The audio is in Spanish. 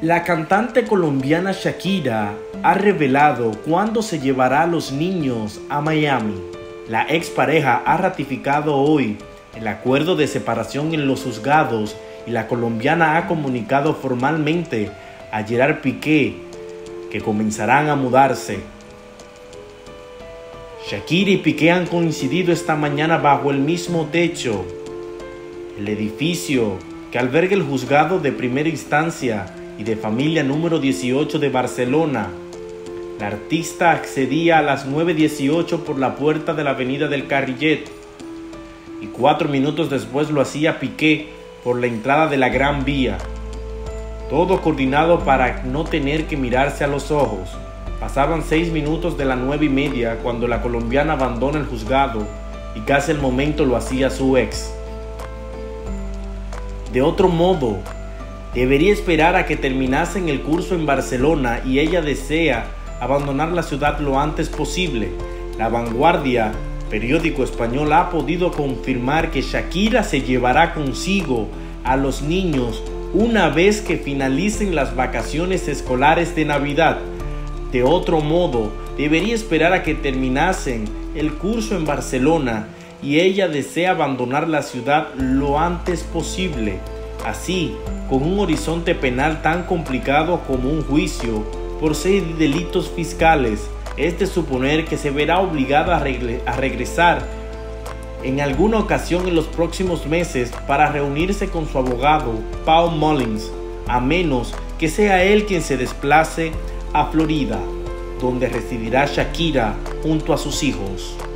La cantante colombiana Shakira ha revelado cuándo se llevará a los niños a Miami. La expareja ha ratificado hoy el acuerdo de separación en los juzgados y la colombiana ha comunicado formalmente a Gerard Piqué que comenzarán a mudarse. Shakira y Piqué han coincidido esta mañana bajo el mismo techo. El edificio que alberga el juzgado de primera instancia y de familia número 18 de Barcelona. La artista accedía a las 9:18 por la puerta de la avenida del Carrillet y 4 minutos después lo hacía Piqué por la entrada de la Gran Vía. Todo coordinado para no tener que mirarse a los ojos. Pasaban 6 minutos de las 9:30 cuando la colombiana abandona el juzgado y casi al momento lo hacía su ex. De otro modo, debería esperar a que terminasen el curso en Barcelona y ella desea abandonar la ciudad lo antes posible. La Vanguardia, periódico español, ha podido confirmar que Shakira se llevará consigo a los niños una vez que finalicen las vacaciones escolares de Navidad. De otro modo, debería esperar a que terminasen el curso en Barcelona y ella desea abandonar la ciudad lo antes posible. Así, con un horizonte penal tan complicado como un juicio por 6 delitos fiscales, es de suponer que se verá obligada a regresar en alguna ocasión en los próximos meses para reunirse con su abogado, Paul Mullins, a menos que sea él quien se desplace a Florida, donde residirá Shakira junto a sus hijos.